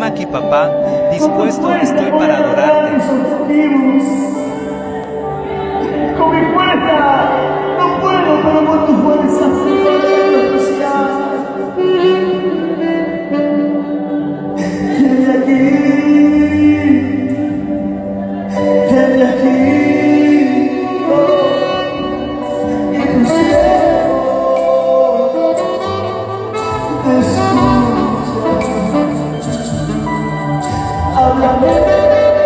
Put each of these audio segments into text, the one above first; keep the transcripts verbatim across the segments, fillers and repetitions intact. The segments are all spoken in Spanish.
aquí, papá, dispuesto estoy para adorarte. Con mi fuerza no puedo, pero con tu fuerza sí, especial. Viene aquí, viene aquí, oh, y tu cielo te escucha. Háblame.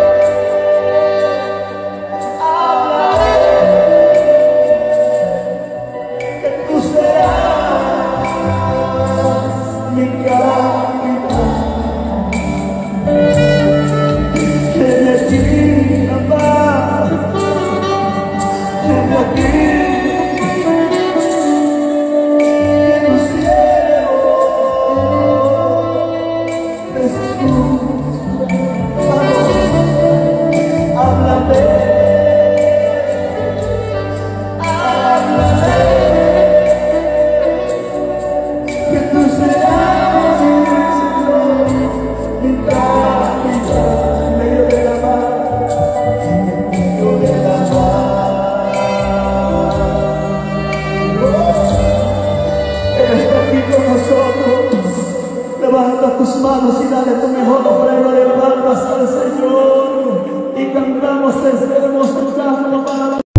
Levanta tus manos y dale tu mejor ofrenda de palmas al Señor y cantamos este hermoso canto para la